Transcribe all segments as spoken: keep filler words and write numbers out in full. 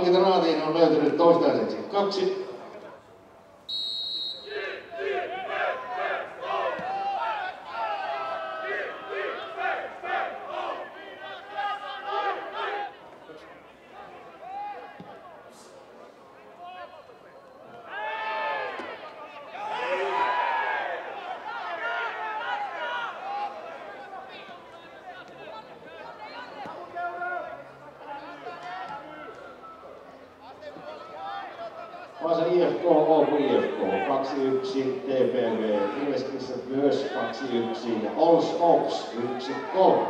Palkintoraatiin on löytynyt toistaiseksi kaksi. Vaasan I F K, Oulu I F K kaksi yksi, T P V Ilveskissä myös kaksi yksi ja Ols Ops yksi kolme.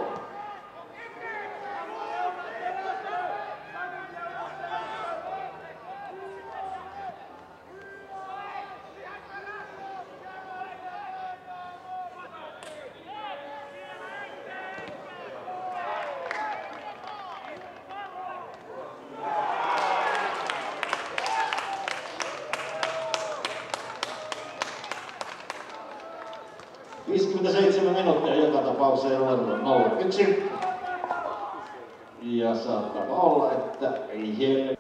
viisikymmentäseitsemän minuuttia joka tapauksessa nolla yksi. Ja saattaa olla, että ei heille.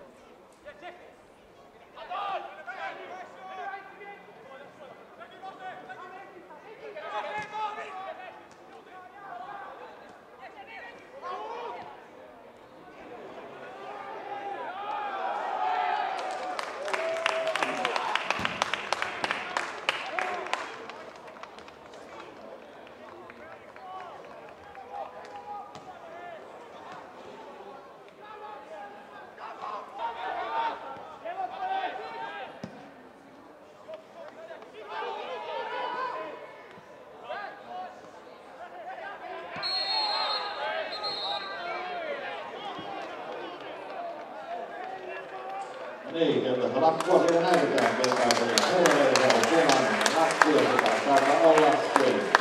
Niin, keltaista lappua siellä näytetään keltaisella. Se on punainen lappu, joka saattaa olla